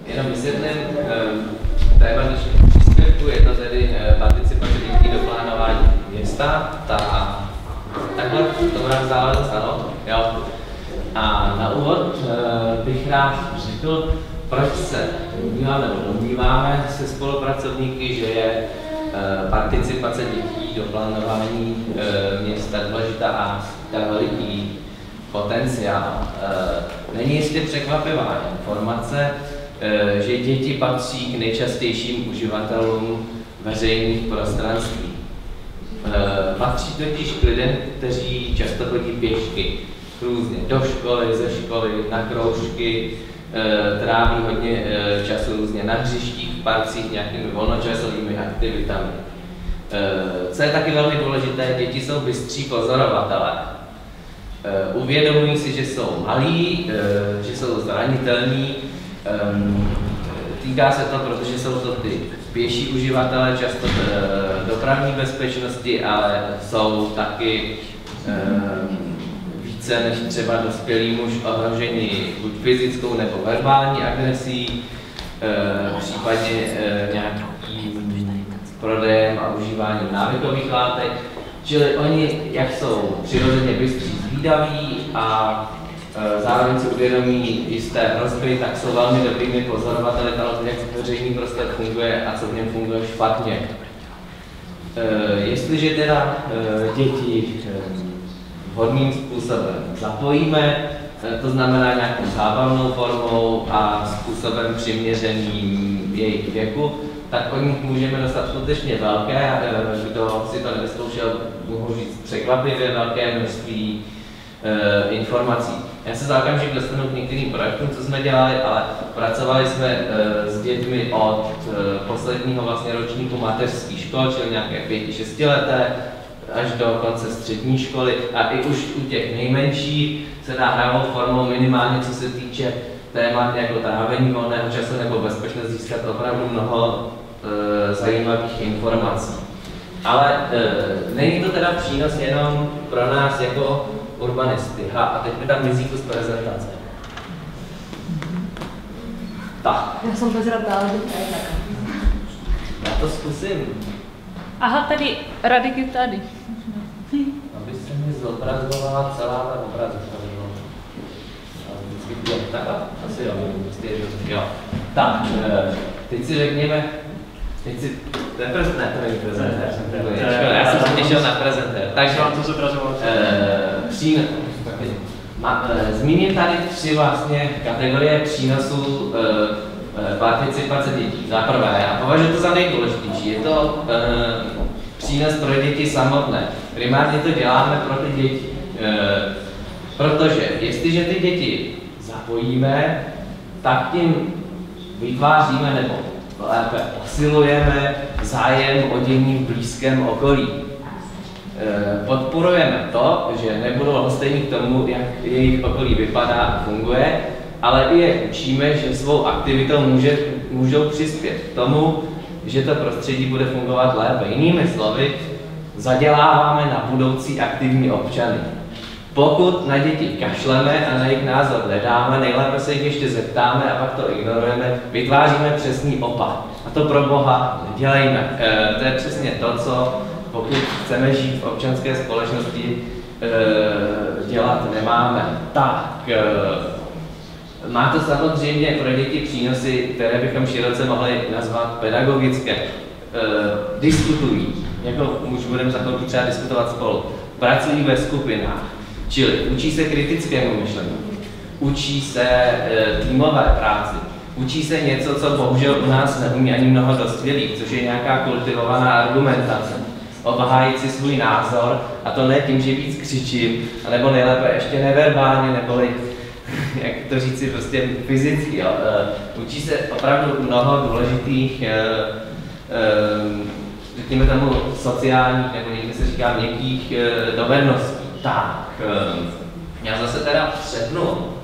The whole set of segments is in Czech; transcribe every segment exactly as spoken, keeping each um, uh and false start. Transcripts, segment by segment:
jenom vysvětlím téma dnešního příspěvku, je to tedy participace dětí do plánování města. Ta, takhle to má záležitost, ano. Jo. A na úvod bych rád řekl, proč se domníváme, nebo domníváme se spolupracovníky, že je participace dětí do plánování města důležitá a veliký potenciál. Není jistě překvapivá informace, že děti patří k nejčastějším uživatelům veřejných prostranství. Patří totiž k lidem, kteří často chodí pěšky, různě do školy, ze školy, na kroužky, tráví hodně času různě na hřištích, v parcích, nějakými volnočasovými aktivitami. Co je taky velmi důležité, děti jsou bystří pozorovatelé. Uvědomují si, že jsou malí, že jsou zranitelní. Týká se to, protože jsou to ty pěší uživatelé, často dopravní bezpečnosti, ale jsou taky více než třeba dospělí muž ohroženi buď fyzickou nebo verbální agresí, případně nějakým prodejem a užíváním návykových látek. Čili oni, jak jsou přirozeně bystří, zvídaví a zároveň si uvědomí jisté hrozby, tak jsou velmi dobrými pozorovateli toho, jak veřejný prostor funguje a co v něm funguje špatně. Jestliže teda děti vhodným způsobem zapojíme, to znamená nějakou zábavnou formou a způsobem přiměřeným jejich věku, tak o nich můžeme dostat skutečně velké, kdo si to nevyzkoušel, mohu říct překvapivě velké množství e, informací. Já se za okamžik dostanu k některým projektům, co jsme dělali, ale pracovali jsme e, s dětmi od e, posledního vlastně ročníku mateřských škol, čili nějaké pěti, šestileté, až do konce střední školy, a i už u těch nejmenších se dá hravou formou minimálně, co se týče témat jako trávení volného času nebo bezpečnost, získat opravdu mnoho e, zajímavých informací. Ale e, není to teda přínos jenom pro nás jako urbanisty. Ha, a teď mi tam mizí kus prezentace. Tak. Já jsem bezradná, ale to je tak. Já to zkusím. Aha, tady, Radek je tady. Aby se mi zobrazovala celá ta obrazovka. Tak, asi jo, jo. Tak, teď si řekněme, teď si, to je prezent, ne, to není prezentér, já jsem se těšil na prezentér. Takže vám to zobrazovat. Přínos, zmíním tady tři vlastně kategorie přínosů participace dětí. Za prvé, a považuji to za nejdůležitější, je to přínos pro děti samotné. Primárně to děláme pro ty děti, protože jestliže ty děti zapojíme, tak tím vytváříme nebo lépe posilujeme zájem o dění v blízkém okolí. Podporujeme to, že nebudou lhostejní k tomu, jak jejich okolí vypadá a funguje, ale i je učíme, že svou aktivitou může, můžou přispět k tomu, že to prostředí bude fungovat lépe. Jinými slovy, zaděláváme na budoucí aktivní občany. Pokud na děti kašleme a na jejich názor nedáme, nejlépe se jich ještě zeptáme a pak to ignorujeme, vytváříme přesný opak. A to pro Boha nedělejme. E, to je přesně to, co pokud chceme žít v občanské společnosti, e, dělat nemáme. Tak, e, má to samozřejmě pro děti přínosy, které bychom široce mohli nazvat pedagogické. E, diskutují, jako už budeme za chvilku třeba diskutovat spolu, pracují ve skupinách, čili učí se kritickému myšlení, učí se e, týmové práci, učí se něco, co bohužel u nás neumí ani mnoho dospělých, což je nějaká kultivovaná argumentace. Obhájit si svůj názor, a to ne tím, že víc křičím, anebo nejlépe ještě neverbálně, neboli, jak to říci, prostě fyzicky. Jo. E, učí se opravdu mnoho důležitých, e, e, řekněme tomu, sociálních, nebo někdy se říká měkkých e, dovedností. Tak, e, já zase teda přepnu,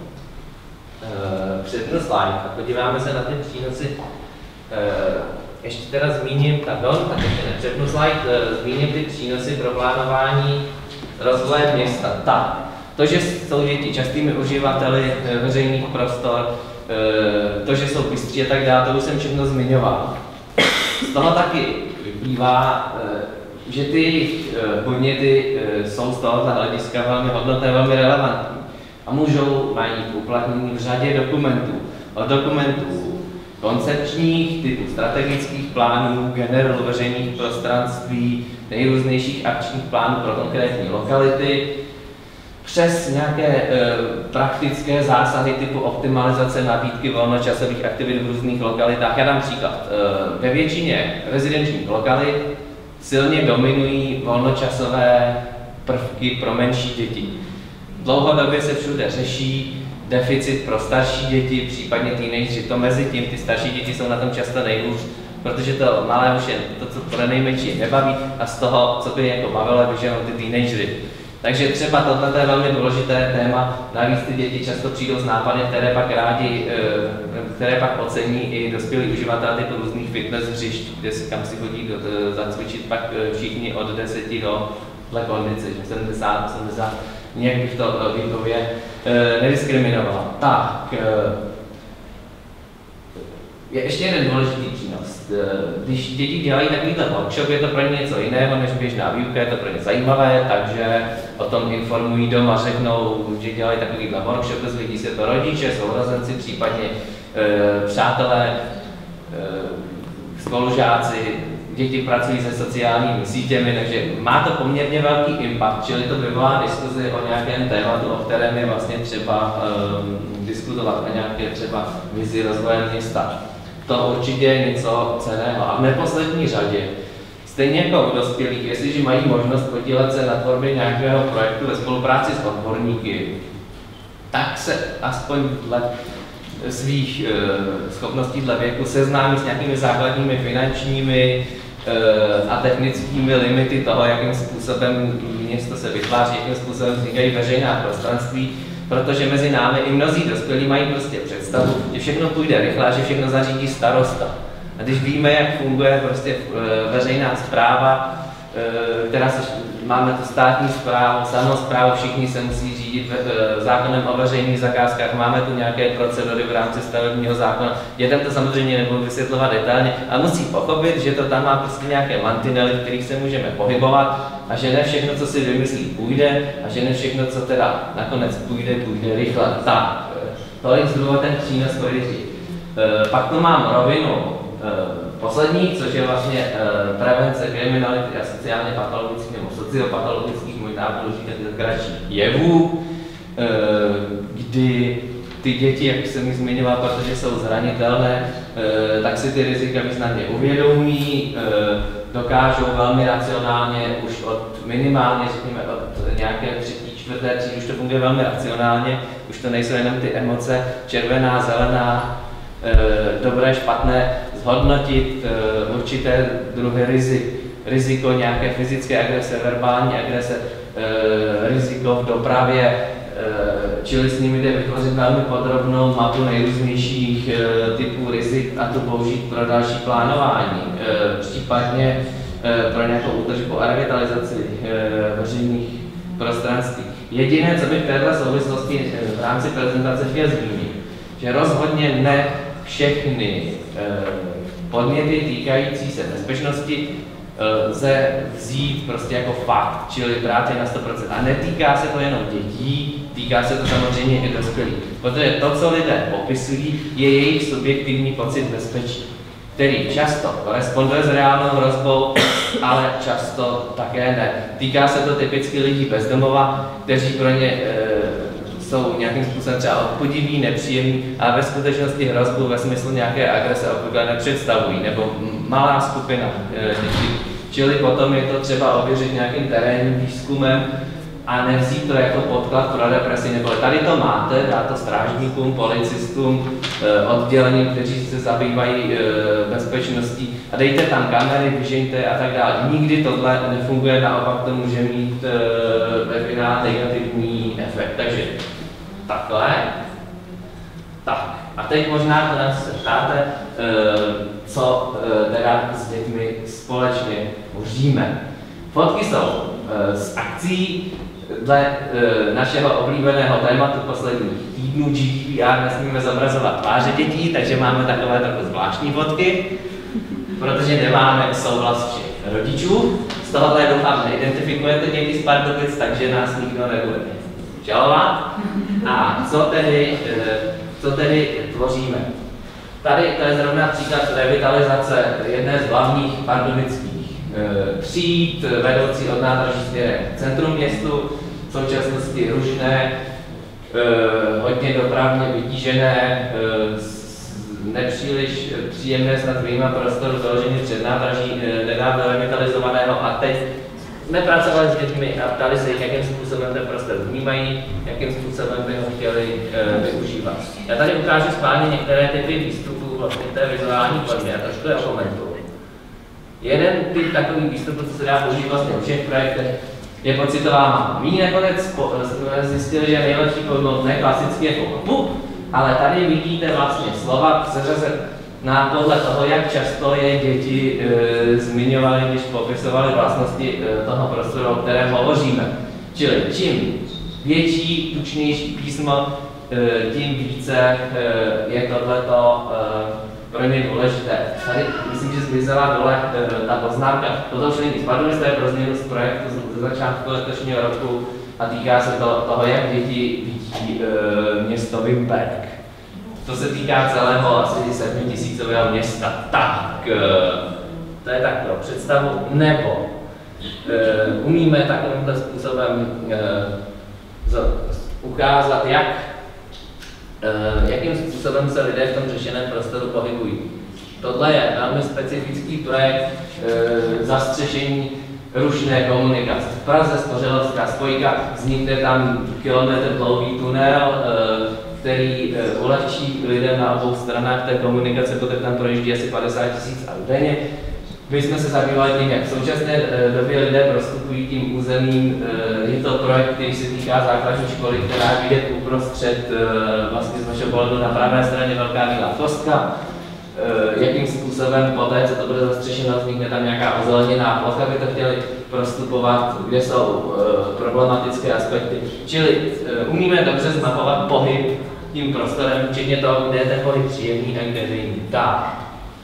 e, přepnu slide a podíváme se na ty přínosy. E, ještě teda zmíním, pardon, tak ještě nepřepnu slide, e, zmíním ty přínosy pro plánování rozvoje města. Tak, to, že jsou děti častými uživateli veřejných prostor, to, že jsou bystří a tak dále, to už jsem všechno zmiňoval. Z toho taky vyplývá, že ty jejich podněty jsou z tohoto hlediska velmi hodnotné, velmi relevantní a můžou najít uplatnění v řadě dokumentů. Od dokumentů koncepčních, typu strategických plánů, generelu veřejných prostranství, nejrůznějších akčních plánů pro konkrétní lokality, přes nějaké e, praktické zásahy typu optimalizace nabídky volnočasových aktivit v různých lokalitách. Já dám příklad. E, ve většině rezidenčních lokalit silně dominují volnočasové prvky pro menší děti. Dlouhodobě se všude řeší deficit pro starší děti, případně teenageři. To mezi tím, ty starší děti jsou na tom často nejhůř, protože to malé už je to, co pro nejmenší nebaví a z toho, co by jako bavilo, vyženou ty teenagery. Takže třeba tohle je velmi důležité téma, navíc ty děti často přijdou s nápady, které pak rádi, které pak ocení i dospělí uživatelé typu různých fitness hřišť, kde si, kam si chodí do, zacvičit pak všichni od deseti do dle kondice, sedmdesát, osmdesát, nějak bych to věkově nediskriminoval. Tak, je ještě jeden důležitý přínos. Když děti dělají takovýhle workshop, je to pro ně něco jiného než běžná výuka, je to pro ně zajímavé, takže o tom informují doma, řeknou, že dělají takovýhle workshop, dozvědí se to rodiče, sourozenci, případně e, přátelé, e, spolužáci, děti pracují se sociálními sítěmi, takže má to poměrně velký impact, čili to vyvolá diskuzi o nějakém tématu, o kterém je vlastně třeba e, diskutovat, o nějaké třeba vizi rozvoje města. To určitě je něco cenného. A v neposlední řadě, stejně jako u dospělých, jestliže mají možnost podílet se na tvorbě nějakého projektu ve spolupráci s odborníky, tak se aspoň dle svých e, schopností dle věku seznámí s nějakými základními finančními e, a technickými limity toho, jakým způsobem město se vytváří, jakým způsobem vznikají veřejná prostranství, protože mezi námi i mnozí dospělí mají prostě představu, že všechno půjde rychle, že všechno zařídí starosta. A když víme, jak funguje prostě veřejná správa, která se, máme tu státní správu, samosprávu, všichni se musí řídit zákonem o veřejných zakázkách, máme tu nějaké procedury v rámci stavebního zákona. Dětem to samozřejmě nebudu vysvětlovat detailně a musí pochopit, že to tam má prostě nějaké mantinely, v kterých se můžeme pohybovat a že ne všechno, co si vymyslí, půjde a že ne všechno, co teda nakonec půjde, půjde rychle. Tak, tolik zhruba ten přínos koryří. Pak tu mám rovinu poslední, což je vlastně prevence kriminality a sociálně patologických nebo sociopatologických, možná budu říkat kratší jevů, kdy ty děti, jak jsem jich zmiňoval, protože jsou zranitelné, tak si ty rizika významně uvědomují, dokážou velmi racionálně už od minimálně, řekněme, od nějaké třetí, čtvrté třídy, už to funguje velmi racionálně, už to nejsou jenom ty emoce červená, zelená, dobré, špatné, zhodnotit určité druhy rizik, riziko nějaké fyzické agrese, verbální agrese, riziko v dopravě, čili s nimi jde vytvořit velmi podrobnou mapu nejrůznějších typů rizik a to použít pro další plánování, případně pro nějakou údržbu a revitalizaci veřejných prostranství. Jediné, co bych v této souvislosti v rámci prezentace chtěl zmínit, že rozhodně ne všechny podněty týkající se bezpečnosti lze vzít prostě jako fakt, čili brát je na sto procent. A netýká se to jenom dětí, týká se to samozřejmě i dospělých. Protože to, co lidé popisují, je jejich subjektivní pocit bezpečí, který často koresponduje s reálnou hrozbou, ale často také ne. Týká se to typicky lidí bezdomova, kteří pro ně e, jsou nějakým způsobem třeba odpudiví, nepříjemní, ale ve skutečnosti hrozbu ve smyslu nějaké agrese obvykle nepředstavují, nebo malá skupina e, dětí. Čili potom je to třeba ověřit nějakým terénním výzkumem a nevzít to jako podklad pro represi, nebo tady to máte, dá to strážníkům, policistům, e, oddělením, kteří se zabývají e, bezpečností a dejte tam kamery, vyžeňte a tak dále. Nikdy tohle nefunguje, naopak to může mít e, ve finále negativní efekt. Takže takhle. Tak. A teď možná se ptáte, co teda s dětmi společně užíme. Fotky jsou z akcí, dle e, našeho oblíbeného tématu posledních týdnů G D P R nesmíme zobrazovat tváře dětí, takže máme takové trochu zvláštní fotky, protože nemáme souhlas všech rodičů. Z tohohle doufám neidentifikujete děti z Pardubic, takže nás nikdo nebude žalovat. A co tedy, e, co tedy tvoříme? Tady to je zrovna příklad revitalizace jedné z hlavních pardubických e, tříd, vedoucí od nádraží směrem k centru městu, v současnosti rušné, e, hodně dopravně vytížené, e, nepříliš příjemné snad vyjma prostoru založený před nádraží, e, nedávno revitalizovaného a teď jsme pracovali s dětmi a ptali se jich, jakým způsobem ten prostor vnímají, jakým způsobem by ho chtěli e, využívat. Já tady ukážu schválně některé typy výstupů vlastně té vizuální formy a trošku je okomentuju. Jeden typ takových výstupů, co se dá použít vlastně u všech projektech, je pocitová máma. My nakonec jsme zjistili, že nejlepší pojmout ne klasicky jako mapu, ale tady vidíte vlastně slova seřazet na podle toho, jak často je děti e, zmiňovaly, když popisovaly vlastnosti e, toho prostoru, o kterém hovoříme. Čili čím větší, tučnější písmo, e, tím více e, je tohleto e, pro ně důležité. Tady myslím, že zmizela dole e, ta poznámka. Toto už není spadlo, to je pro změnu z projektu ze začátku letošního roku a týká se to, toho, jak děti vidí e, město Vimperk. To se týká celého asi sedmitisícového města. Tak, to je tak pro představu. Nebo e, umíme takovýmhle způsobem e, z, ukázat, jak, e, jakým způsobem se lidé v tom řešeném prostoru pohybují. Tohle je velmi specifický projekt e, zastřešení rušné komunikace. V Praze Spořilovská spojka, vznikne tam kilometr dlouhý tunel, e, který e, ulehčí lidem na obou stranách té komunikace, protože tam projíždí asi padesát tisíc aut denně. My jsme se zabývali tím, jak v současné e, době lidé prostupují tím územím. E, je to projekt, který se týká základní školy, která je vidět uprostřed, e, vlastně z našeho pohledu na pravé straně velká bílá kostka. E, jakým způsobem poté, co to bude zastřešeno, vznikne tam nějaká ozeleněná plocha, by to chtěli prostupovat, kde jsou e, problematické aspekty. Čili e, umíme dobře zmapovat pohyb tím prostorem, včetně toho, kde je ten pohyb příjemný a kde není. Tak.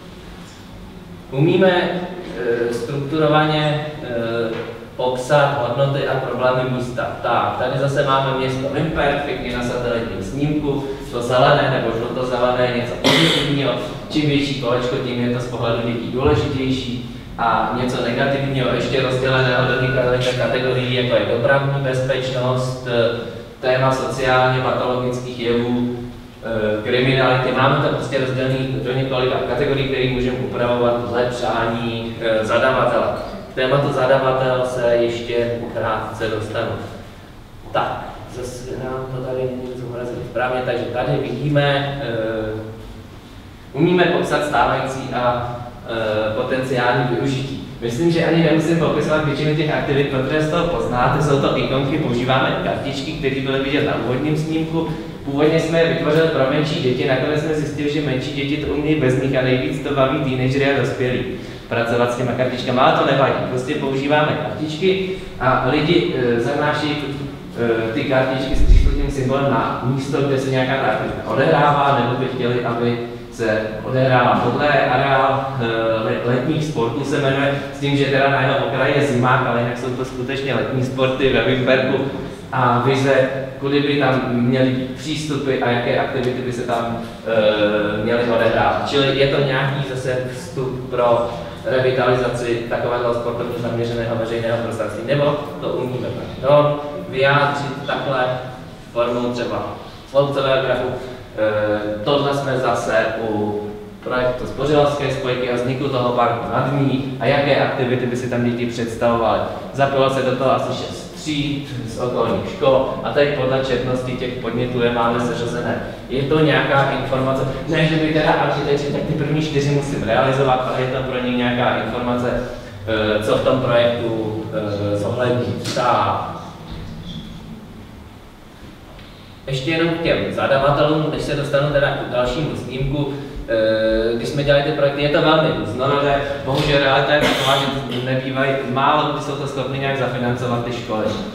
Umíme e, strukturovaně e, popsat hodnoty a problémy místa. Tak, tady zase máme město Vimperk, pěkně na satelitním snímku, to zelené nebo žluto-zelené je něco pozitivního, čím větší kolečko, tím je to z pohledu dětí důležitější a něco negativního, ještě rozděleného do několika kategorií, jako je dopravní bezpečnost, téma sociálně patologických jevů, kriminality. Máme to prostě rozdělený do několika kategorií, které můžeme upravovat dle přání zadavatele. K tématu zadavatel se ještě krátce dostanu. Tak, zase nám to tady není zobrazit správně, takže tady vidíme, uh, umíme popsat stávající a uh, potenciální využití. Myslím, že ani nemusím popisovat většinu těch aktivit, protože z toho poznáte, jsou to ikonky, používáme kartičky, které byly vidět na úvodním snímku. Původně jsme je vytvořili pro menší děti, nakonec jsme zjistili, že menší děti to umějí bez nich a nejvíc to baví teenagery a dospělí pracovat s těma kartičkami, ale to nevadí, prostě používáme kartičky a lidi e, zanášejí e, ty kartičky s příslušným symbolem na místo, kde se nějaká aktivita odehrává, nebo by chtěli, aby se odehrává podle areál e, letních sportů se jmenuje, s tím, že teda na jeho okraji je zimák, ale jinak jsou to skutečně letní sporty ve Vimperku a vize, kudy by tam měly být přístupy a jaké aktivity by se tam e, měly odehrávat. Čili je to nějaký zase vstup pro revitalizaci takového sportovně zaměřeného veřejného prostranství, nebo to umíme no, vyjádřit takhle formou třeba sloucového grafu. E, tohle jsme zase u projektu Spořilovské spojky a vzniku toho parku nad ní a jaké aktivity by si tam děti představovaly. Zapilo se do toho asi šest tříd z okolních škol a tady podle četnosti těch podnětů je máme seřazené. Je to nějaká informace, ne, že by teda architekti, tak ty první čtyři musím realizovat, ale je tam pro ně nějaká informace, co v tom projektu zohlední. Ještě jenom k těm zadavatelům, než se dostanu teda k dalšímu snímku, když jsme dělali ty projekty, je to velmi různorodé, bohužel realita je taková, že nebývají, málo kdy jsou to schopni nějak zafinancovat ty školy.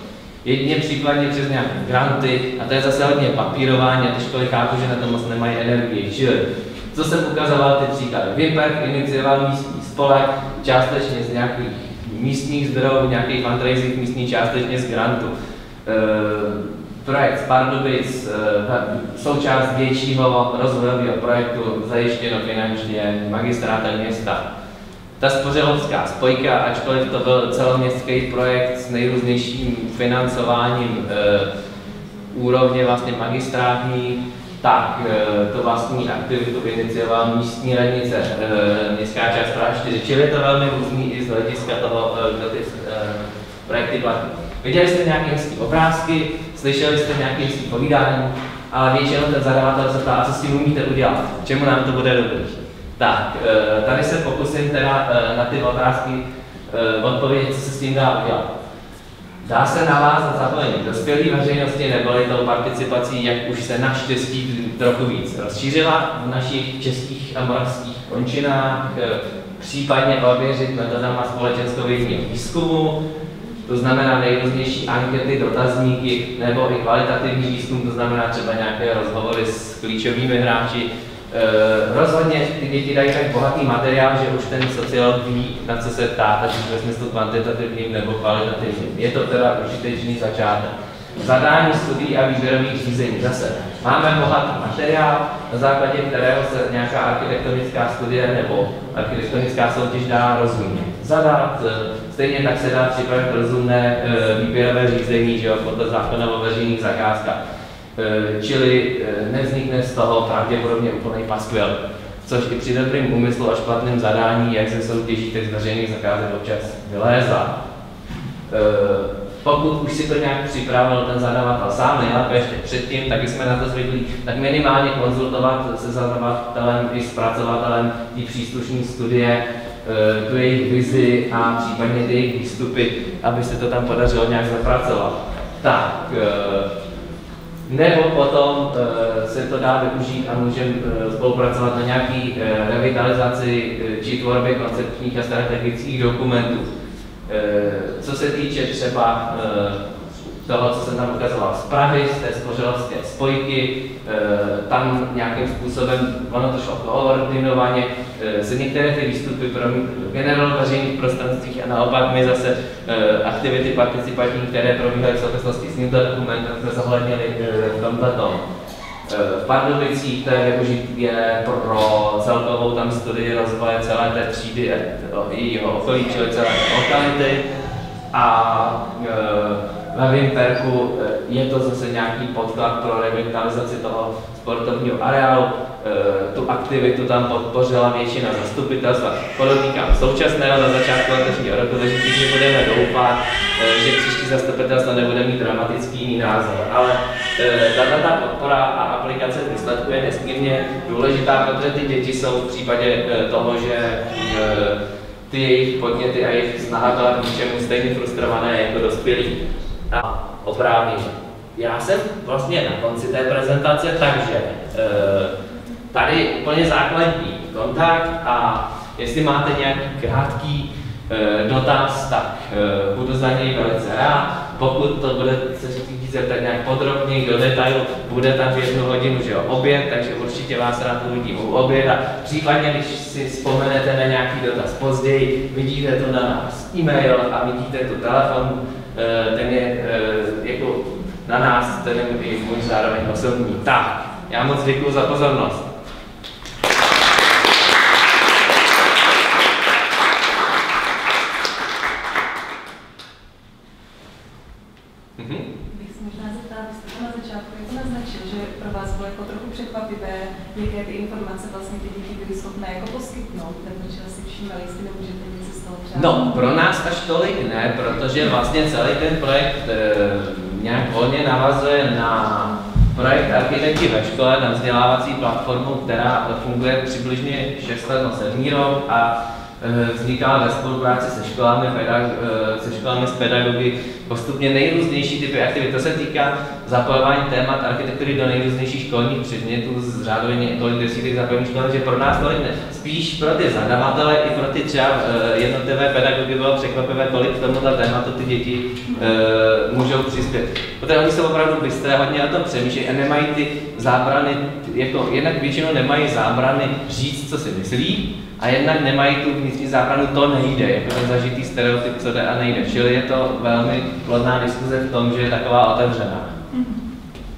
Jedině případně přes nějaké granty, a to je zase hodně papírování a ty školy chápu, že na to moc nemají energii. Čili, co jsem ukazoval ty příklady. Vimperk inicioval místní spolek, částečně z nějakých místních zdrojů, nějakých fundraising místních, částečně z grantu. E, projekt z Pardubic, e, součást většího rozvojového projektu, zajištěno finančně magistrátem města. Ta spořilovská spojka, ačkoliv to byl celoměstský projekt s nejrůznějším financováním e, úrovně vlastně magistrátní, tak e, to vlastní aktivitu iniciovala místní radnice, e, městská část Praha čtyři, čili je to velmi různý i z hlediska toho, e, kdo ty e, projekty platí. Viděli jste nějaké hezké obrázky, slyšeli jste nějaké hezké povídání, ale většinou ten zadavatel se ptá, co s tím umíte udělat, čemu nám to bude dobrý. Tak, tady se pokusím teda na ty otázky odpovědět, co se s tím dá udělat. Dá se navázat zapojení dospělé veřejnosti neboli tou participací, jak už se naštěstí trochu víc rozšířila v našich českých a moravských končinách, případně ověřit metodama společenskovědního výzkumu, to znamená nejrůznější ankety, dotazníky nebo i kvalitativní výzkum, to znamená třeba nějaké rozhovory s klíčovými hráči. E, rozhodně ty děti dají tak bohatý materiál, že už ten sociolog ví, na co se ptát, ať už ve smyslu kvantitativním nebo kvalitativním. Je to teda užitečný začátek. Zadání studií a výběrových řízení. Zase máme bohatý materiál, na základě kterého se nějaká architektonická studie nebo architektonická soutěž dá rozumně zadat. Stejně tak se dá připravit rozumné výběrové řízení, že jo, podle zákona o veřejných zakázkách. Čili nevznikne z toho pravděpodobně úplný paskvil, což i při dobrým úmyslu a špatným zadání, jak se soutěží, tak z veřejných zakázek občas vylézá. Pokud už si to nějak připravil ten zadavatel sám, nejlépe ještě předtím, tak jsme na to zvyklí, tak minimálně konzultovat se zadavatelem i zpracovatelem ty příslušné studie, tu jejich vizi a případně ty jejich výstupy, aby se to tam podařilo nějak zapracovat. Tak, nebo potom e, se to dá využít a můžeme e, spolupracovat na nějaké e, revitalizaci e, či tvorbě koncepčních a strategických dokumentů. E, co se týče třeba e, toho, co jsem tam ukazoval z Prahy, z té spořilovské spojky, e, tam nějakým způsobem, ono to šlo koordinovaně, e, se některé ty výstupy generovaly v veřejných prostranstvích a naopak my zase e, aktivity participační, které probíhaly v souvislosti s tímto dokumentem, jsme zohlednili e, v tomto tom. E, v Pardubicích to je využití pro celkovou tam studii rozvoje celé té třídy a jejího okolí, čili celé lokality. A e, ve Vimperku je to zase nějaký podklad pro revitalizaci toho sportovního areálu. E, tu aktivitu tam podpořila většina zastupitelstva. Podotýkám současného na začátku letošního roku, takže všichni budeme doufat, e, že příští zastupitelstvo nebude mít dramatický jiný názor. Ale e, ta podpora a aplikace výsledku je nesmírně důležitá, protože ty děti jsou v případě e, toho, že e, ty jejich podněty a jejich snaha byla k ničemu stejně frustrované jako dospělí. A oprávněně. Já jsem vlastně na konci té prezentace, takže e, tady úplně základní kontakt a jestli máte nějaký krátký e, dotaz, tak e, budu za něj velice rád. Pokud to bude se chtít zeptat nějak podrobněji do detailu, bude tam v jednu hodinu, že jo, oběd, takže určitě vás rád uvidím u oběda. Případně, když si vzpomenete na nějaký dotaz později, vidíte tu na nás e-mail a vidíte tu telefon, ten je jako na nás, ten je i můj zároveň osobní. Tak, já moc děkuji za pozornost. Mhm. Bych se možná zeptala, vy jste to na začátku jako naznačil, že pro vás bylo jako trochu překvapivé, jaké ty informace vlastně ty děti byly schopné jako poskytnout, takže si všímali, jestli nemůžete něco z toho třeba. No, pro nás až tolik ne, protože vlastně celý ten projekt e, nějak volně navazuje na projekt Architekti ve škole, na vzdělávací platformu, která funguje přibližně šest let, no sedmý rok a vznikala ve spolupráci se školami, se školami s pedagogy postupně nejrůznější typy aktivit. To se týká zapojování témat architektury do nejrůznějších školních předmětů z řádově několik desítek zapojených škol, že pro nás tolik ne. Spíš pro ty zadavatele i pro ty třeba jednotlivé pedagogy bylo překvapivé, kolik k tomuto tématu ty děti e, můžou přispět. Protože oni jsou opravdu bystré, hodně o tom přemýšlejí a nemají ty zábrany, jako jednak většinou nemají zábrany říct, co si myslí, a jednak nemají tu vnitřní zábranu, to nejde, jako ten zažitý stereotyp, co jde a nejde. Čili je to velmi plodná diskuze v tom, že je taková otevřená. Mm-hmm.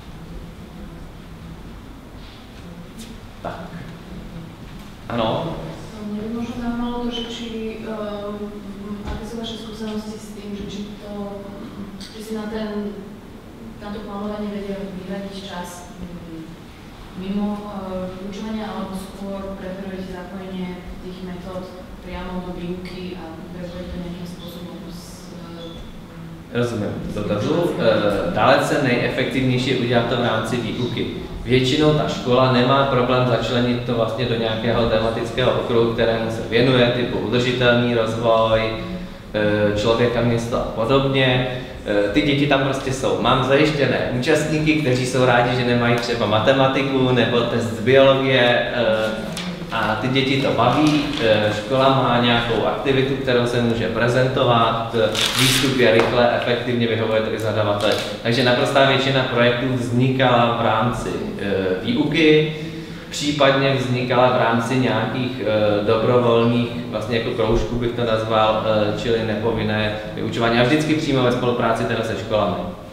Tak. Ano? Mě by možná zajímalo to, že či, um, aké jsou vaše zkušenosti s tím, že, či to, že si na, ten, na to plánování vedia vyhradiť čas mimo uh, učovania, alebo skôr preferujete zapojenie tých metód priamo do výuky a preferujete to nejakým spôsobom s... Rozumím dotazu. Dalece nejefektivnější je udělat to v rámci výuky. Většinou ta škola nemá problém začlenit to vlastně do nějakého tematického okruhu, kterému se věnuje, typu udržitelný rozvoj, člověka, město a podobně. Ty děti tam prostě jsou. Mám zajištěné účastníky, kteří jsou rádi, že nemají třeba matematiku nebo test z biologie a ty děti to baví. Škola má nějakou aktivitu, kterou se může prezentovat, výstup je rychle, efektivně, vyhovuje to i zadavateli. Takže naprostá většina projektů vznikala v rámci výuky, případně vznikala v rámci nějakých e, dobrovolných, vlastně jako kroužků bych to nazval, e, čili nepovinné vyučování a vždycky přímo ve spolupráci teda se školami.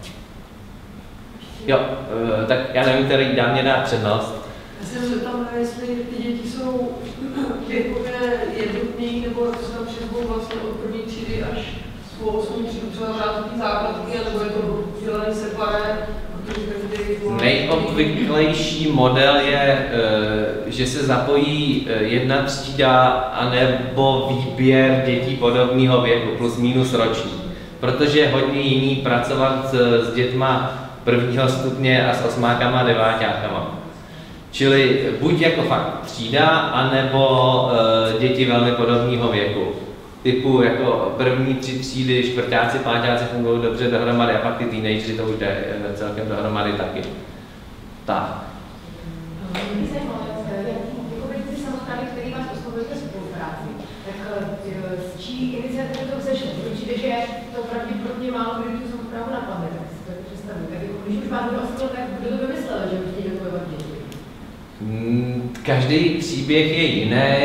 Jo, e, tak já nevím, který dá mě dát přednost. Já se zeptám, jestli ty děti jsou věkově jednotněji, nebo se tam přizvou vlastně od první třídy až po osmou třídu třeba řádky základky, nebo je to dělaný separé. Nejobvyklejší model je, že se zapojí jedna třída anebo výběr dětí podobného věku, plus minus roční. Protože je hodně jiný pracovat s dětma prvního stupně a s osmákama a deváťákama. Čili buď jako fakt třída, anebo děti velmi podobného věku. Typu jako první tři třídy, čtvrťáci, páťáci fungují dobře dohromady a pak ty teenageři to už jde celkem dohromady taky. Tak. Mě zajímalo, jako vedoucí samosprávy, který vás oslovujete spolupráci, tak z čí iniciativy to vzešlo? Určitě, že to pravděpodobně málo kdy tu samosprávu napadne, tak si to představuji. Tak jako, když už vás to oslovilo, tak kdo to vymyslel, že už chtějí zapojovat děti? Každý příběh je jiný.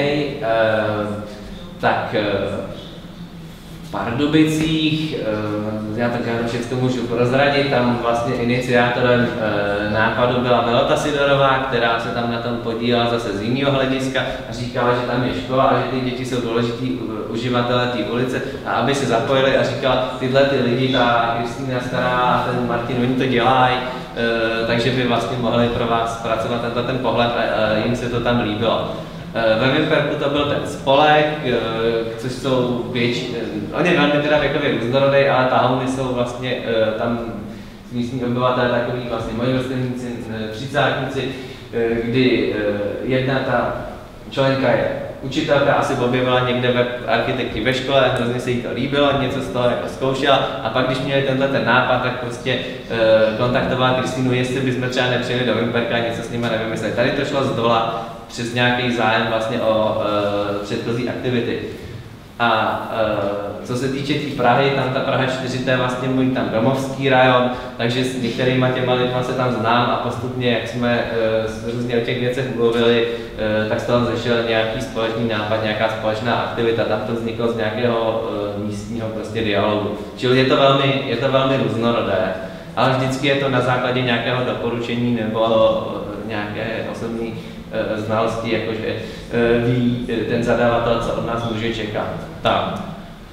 Tak v Pardubicích, já tak já všechno můžu prozradit, tam vlastně iniciátorem nápadu byla Milota Sidorová, která se tam na tom podílela zase z jiného hlediska a říkala, že tam je škola a že ty děti jsou důležitý uživatelé té ulice a aby se zapojili a říkala, tyhle ty lidi, ta Kristýna Stará a ten Martin, oni to dělají, takže by vlastně mohli pro vás zpracovat tento ten pohled a jim se to tam líbilo. Ve Vimperku to byl ten spolek, což jsou větší, on je velmi teda věkově různorodý, ale tahouny jsou vlastně tam místní obyvatelé takový vlastně moji vrstevníci, třicátníci, kdy jedna ta členka je učitelka, asi objevila někde ve architekti ve škole, hrozně se jí to líbilo, něco z toho jako zkoušela a pak když měli tenhle ten nápad, tak prostě kontaktovala Kristýnu, jestli bychom třeba nepřijeli do Vimperka a něco s nimi nevymysleli. Tady to šlo z dola přes nějaký zájem vlastně o e, předchozí aktivity. A e, co se týče té tý Prahy, tam ta Praha čtyři, to je vlastně můj tam domovský rajon, takže s některýma těma lidma se tam znám a postupně, jak jsme e, různě o těch věcech mluvili, e, tak z toho zešel nějaký společný nápad, nějaká společná aktivita, tam to vzniklo z nějakého e, místního prostě dialogu. Čili je to velmi, je to velmi různorodé, ale vždycky je to na základě nějakého doporučení nebo e, nějaké osobní znalosti, jakože ví ten zadavatel, co od nás může čekat. Tak.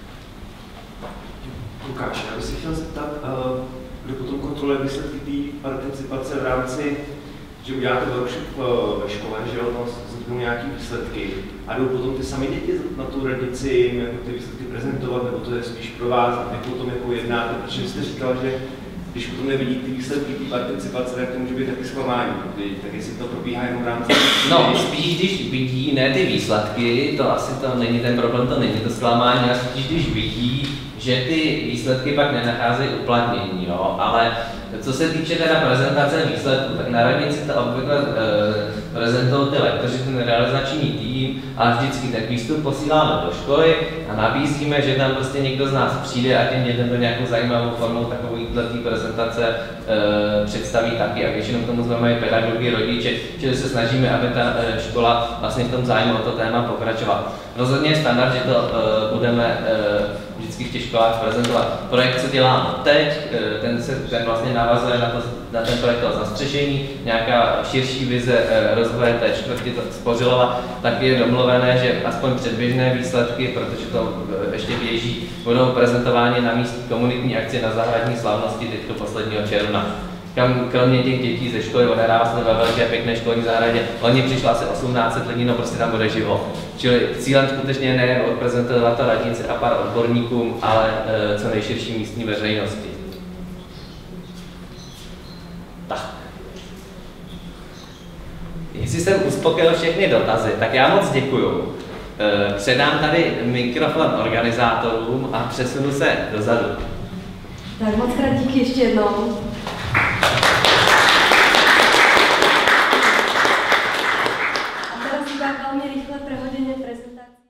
Lukáš, já bych se chtěl zeptat, kdo potom kontroluje výsledky té participace v rámci, že uděláte workshop ve škole, že jo, tam vzniknou nějaké výsledky a jdou potom ty sami děti na tu radnici jim jako ty výsledky prezentovat, nebo to je spíš pro vás a vy potom jako jednáte, protože jste říkal, že když potom nevidí ty výsledky té participace, tak to může být taky zklamání. Tak jestli to probíhá jenom v rámci... No, spíš když vidí ne ty výsledky, to asi to není ten problém, to není to zklamání, ale spíš když vidí, že ty výsledky pak nenacházejí uplatnění, jo, ale co se týče teda prezentace výsledků, tak na radnici to obvykle e, prezentují ty lektoři, ten realizační tým, a vždycky ten výstup posíláme do školy a nabízíme, že tam prostě někdo z nás přijde a těm dětem to nějakou zajímavou formou takovýhle prezentace e, představí taky. A většinou k tomu znamenají pedagogy, rodiče, čili se snažíme, aby ta e, škola vlastně v tom zájmu o to téma pokračovala. Rozhodně je standard, že to e, budeme e, vždycky v těch školách prezentovat. Projekt, co děláme teď, ten, se, ten vlastně navazuje na, to, na ten projekt toho zastřešení, nějaká širší vize rozvoje té čtvrti Spořilova, tak je domluvené, že aspoň předběžné výsledky, protože to ještě běží, budou prezentovány na místní komunitní akci na zahradní slavnosti teďko posledního června. Kam kromě těch dětí ze školy odehrává se ve velké pěkné školní zahradě. Loni přišla asi osmnáct set lidí, no prostě tam bude živo. Čili cílem skutečně nejen odprezentovat to radnici a pár odborníkům, ale e, co nejširší místní veřejnosti. Tak. Jestli jsem uspokojil všechny dotazy, tak já moc děkuju. E, předám tady mikrofon organizátorům a přesunu se dozadu. Tak moc krát díky ještě jednou. A teraz iba veľmi rýchle prehodenie prezentácie.